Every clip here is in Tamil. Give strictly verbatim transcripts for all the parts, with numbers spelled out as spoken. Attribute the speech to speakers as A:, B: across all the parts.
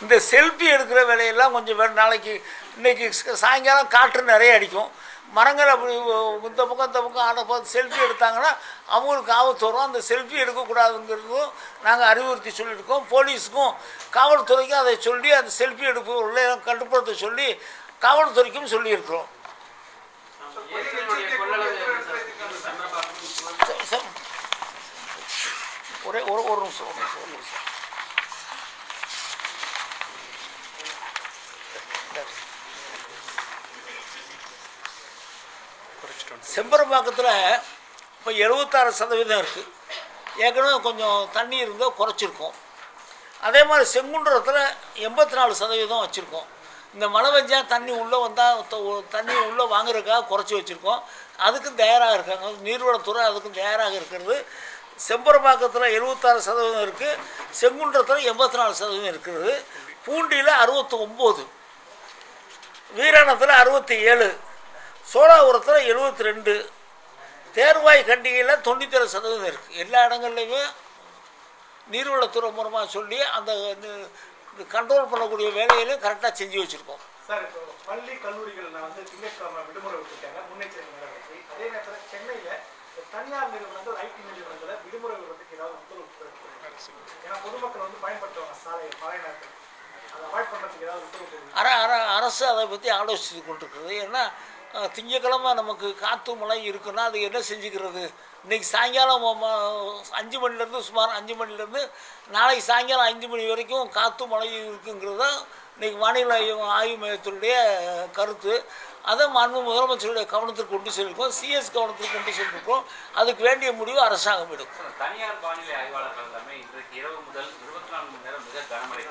A: இந்த செல்ஃபி எடுக்கிற வேலையெல்லாம் கொஞ்சம் வே நாளைக்கு இன்றைக்கி சாயங்காலம் காற்று நிறைய அடிக்கும், மரங்கள் அப்படி இந்த பக்கம் இந்த பக்கம் ஆட பார்த்து செல்ஃபி எடுத்தாங்கன்னா அவங்களுக்கு ஆபத்து வரும். அந்த செல்ஃபி எடுக்கக்கூடாதுங்கிறதும் நாங்கள் அறிவுறுத்தி சொல்லியிருக்கோம். போலீஸுக்கும் காவல்துறைக்கும் அதை சொல்லி அந்த செல்ஃபி எடுப்பு உள்ள கட்டுப்படுத்த சொல்லி காவல்துறைக்கும் சொல்லியிருக்கிறோம். ஒரே ஒரு ஒரு நிமிஷம் ஒரு நிமிஷம் ஒரு நிமிஷம் செம்பரம்பாக்கத்தில் இப்போ எழுபத்தாறு சதவீதம் இருக்குது. ஏற்கனவே கொஞ்சம் தண்ணி இருந்தால் குறைச்சிருக்கோம். அதே மாதிரி செங்குன்றத்தில் எண்பத்தி நாலு சதவீதம் வச்சுருக்கோம். இந்த மழை பெஞ்சால் தண்ணி உள்ளே வந்தால் தண்ணி உள்ளே வாங்குறதுக்காக குறைச்சி வச்சுருக்கோம். அதுக்கும் தயாராக இருக்காங்க, நீர்வளத்துறை அதுக்கும் தயாராக இருக்கிறது. செம்பரம்பாக்கத்தில் எழுபத்தாறு சதவீதம் இருக்குது, செங்குன்றத்தில் எண்பத்தி நாலு சதவீதம் இருக்கிறது. பூண்டியில் அறுபத்தி ஒம்பது, வீராணத்தில் அறுபத்தி ஏழு, சோழாபுரத்தில் எழுபத்தி ரெண்டு, தேர்வாய் கண்டிகையில் தொண்ணூற்றி சதவீதம் இருக்குது. எல்லா இடங்கள்லையுமே நீர்வளத்துறை மூலமாக சொல்லி அந்த கண்ட்ரோல் பண்ணக்கூடிய வேலையிலும் கரெக்டாக செஞ்சு வச்சுருக்கோம்.
B: சார், இப்போ பள்ளி கல்லூரிகள் வந்து திங்கட்கிழமை விடுமுறை விட்டுருக்காங்க, முன்னெச்சரிக்கை நடவடிக்கை. அதே நேரத்தில் சென்னையில் தனியார் நிறுவனங்கள் ஐடி நிறுவனங்களை விடுமுறை விடுறதுக்கு ஏதாவது உத்தரவு கொடுத்துருக்கு? ஏன்னா பொதுமக்கள் வந்து பயன்படுத்துவாங்க சாலை மழை நேரத்தில், அதை அவாய்ட் பண்ணுறதுக்கு ஏதாவது உத்தரவு?
A: அர அர அரசு அதை பற்றி ஆலோசித்து கொண்டிருக்கிறது. ஏன்னா திங்கக்கிழமை நமக்கு காற்று மழை இருக்குன்னா அது என்ன செஞ்சுக்கிறது? இன்றைக்கி சாயங்காலம் அஞ்சு மணிலேருந்து சுமார் அஞ்சு மணிலேருந்து நாளைக்கு சாயங்காலம் அஞ்சு மணி வரைக்கும் காற்று மழை இருக்குங்கிறது தான் இன்றைக்கி வானிலை ஆய்வு மையத்தினுடைய கருத்து. அதை மாண்பு முதலமைச்சருடைய கவனத்திற்கு கொண்டு செல்லிருக்கோம், சிஎஸ் கவனத்திற்கு கொண்டு சென்றிருக்கோம். அதுக்கு வேண்டிய முடிவு அரசாங்கம் எடுக்கும்.
C: தனியார் வானிலை ஆய்வாளர்கள் எல்லாமே இன்றைக்கு இரவு முதல் இருபத்தி நாலு மணி நேரம் மிக கனமழை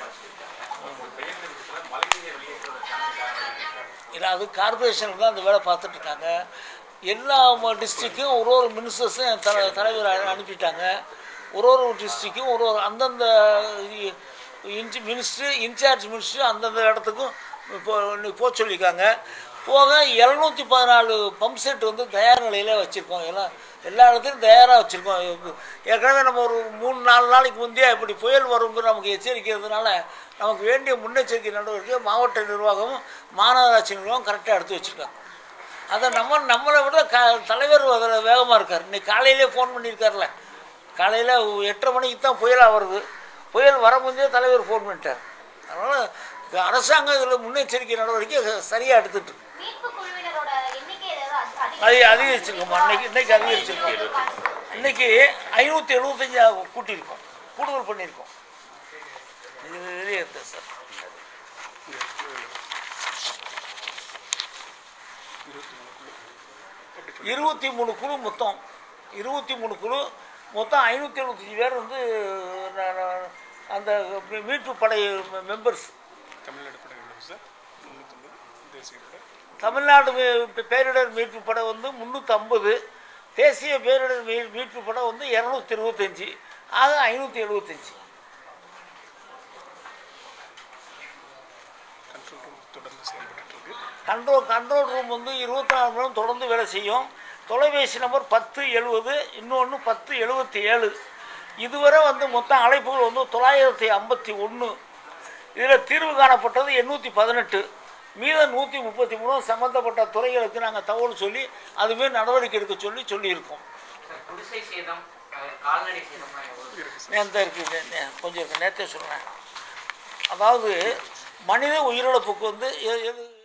A: இல்லை, அது கார்பரேஷனுக்கு தான் அந்த வேலை பார்த்துட்ருக்காங்க. எல்லா டிஸ்ட்ரிக்கும் ஒரு ஒரு மினிஸ்டர்ஸும் தலை தலைவர் அனுப்பிட்டாங்க. ஒரு ஒரு டிஸ்ட்ரிக்கும் ஒரு ஒரு அந்தந்த இன்ச் மினிஸ்ட்ரு இன்சார்ஜ் மினிஸ்ட்ரு அந்தந்த இடத்துக்கும் இப்போ போக சொல்லியிருக்காங்க. போக எழுநூற்றி பதினாலு பம்ப் செட் வந்து தயார் நிலையில் வச்சுருக்கோம். எல்லாம் எல்லா இடத்துலையும் தயாராக வச்சுருக்கோம். ஏற்கனவே நம்ம ஒரு மூணு நாலு நாளைக்கு முந்தைய இப்படி புயல் வருங்கிற நமக்கு எச்சரிக்கிறதுனால நமக்கு வேண்டிய முன்னெச்சரிக்கை நடவடிக்கை மாவட்ட நிர்வாகமும் மாநகராட்சி நிர்வாகம் கரெக்டாக எடுத்து வச்சுருக்காங்க. அதை நம்ம நம்மளை விட க தலைவர் அதில் வேகமாக இருக்கார். இன்றைக்கி காலையிலே ஃபோன் பண்ணியிருக்கார்ல, காலையில் எட்டரை மணிக்கு தான் புயலாக வருது, புயல் வர முந்தைய தலைவர் ஃபோன் பண்ணிட்டார். அதனால் அரசாங்கம் இதில் முன்னெச்சரிக்கை நடவடிக்கை சரியாக எடுத்துட்டு அது அதிகரிச்சிருக்கோம். அன்னைக்கு இன்னைக்கு அதிகரிச்சிருக்கோம். இன்னைக்கு ஐநூற்றி எழுபத்தஞ்சா கூட்டியிருக்கோம், கூடுதல் பண்ணியிருக்கோம். இது வெளியே இருந்தது சார். இருபத்தி மூணு குழு மொத்தம் இருபத்தி மூணு குழு மொத்தம் ஐநூற்றி எழுபத்தஞ்சி பேர் வந்து அந்த மீட்பு படை மெம்பர்ஸ். தமிழ்நாடு பேரிடர் மீட்பு படை வந்து முந்நூற்றி ஐம்பது, தேசிய பேரிடர் மீ மீட்பு படை வந்து இரநூத்தி இருபத்தஞ்சி, ஆக ஐநூற்றி எழுபத்தஞ்சி. கண்ட்ரோல் கண்ட்ரோல் ரூம் வந்து இருபத்தி நாலு மணி நேரம் தொடர்ந்து வேலை செய்யும். தொலைபேசி நம்பர் பத்து எழுபது, இன்னொன்று பத்து எழுபத்தி ஏழு. இதுவரை வந்து மொத்தம் அழைப்புகள் வந்து தொள்ளாயிரத்தி ஐம்பத்தி ஒன்று. இதில் தீர்வு காணப்பட்டது எண்ணூற்றி பதினெட்டு. மீதம் நூற்றி முப்பத்தி மூணு சம்மந்தப்பட்ட துறைகளுக்கு நாங்கள் தகவல் சொல்லி அதுமாரி நடவடிக்கை எடுக்க சொல்லி சொல்லியிருக்கோம். நேற்று இருக்குது, கொஞ்சம் இருக்குது, நேற்றே சொல்கிறேன். அதாவது மனித உயிரிழப்புக்கு வந்து எது